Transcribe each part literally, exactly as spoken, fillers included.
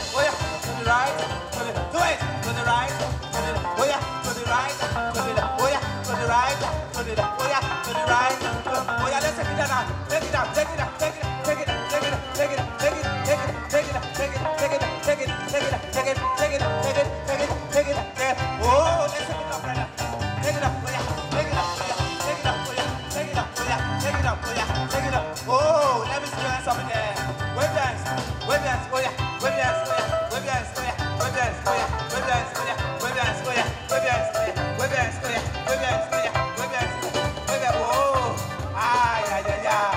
oh yeah, to the right, to the, do it, to the right, to the, oh yeah, to the right, to the, oh yeah, to the right, to the, oh yeah, to the right, oh yeah, let's take it down, take it down, take it down, take it, take it, take it, take it, take it, take it, take it, take it, take it, take it, take it, take it, take it, take it, take it, take it, take it, oh, let's take it up right now, take it up, oh yeah, take it up, oh yeah, take it up, oh yeah, take it up, oh yeah, take it up, oh yeah, take it up, oh, let me see your hands up in there, wave dance, wave dance, oh yeah, wave dance, oh yeah, wave dance, oh yeah, wave dance, oh yeah, wave dance, oh yeah, wave dance, oh yeah, wave dance, oh yeah, wave dance, oh yeah, wave dance, oh yeah, wave dance, wave dance, oh, ay, ay, ay, ay.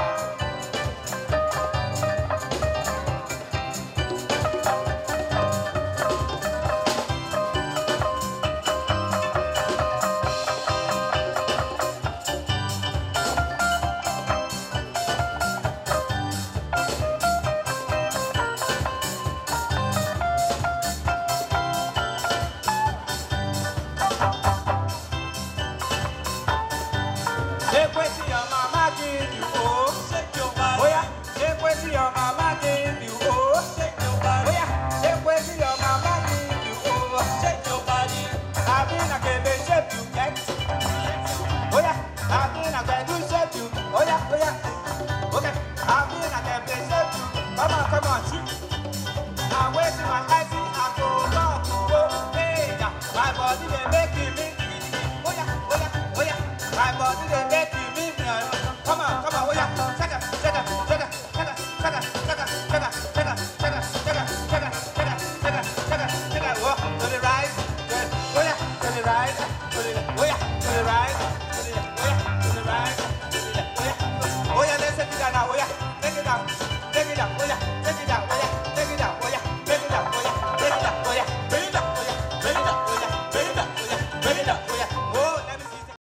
Shake what your mama give you, oh. Shake your body. Oh yeah. Shake what your mama give you, oh. Shake your body. Oh yeah. Shake what your mama give you, oh. Shake your body. I mean I can be shape you get. Oh yeah. I mean I can do shape you. Oh yeah. Oh yeah. Okay. I mean I can be shape you. Come on, come on, shoot. I'm waiting my eyes in I go back to go. Hey, yeah. My body they make me. Oh yeah. Oh yeah. Oh yeah. My body they make you me. Come on, come on, oh yeah. Check it, check it, check it, check it, check it, check it, check it, check it, check it, check it, check it, check it, check it, check it, check it. Oh, to the right, to the, oh yeah, to the right, to the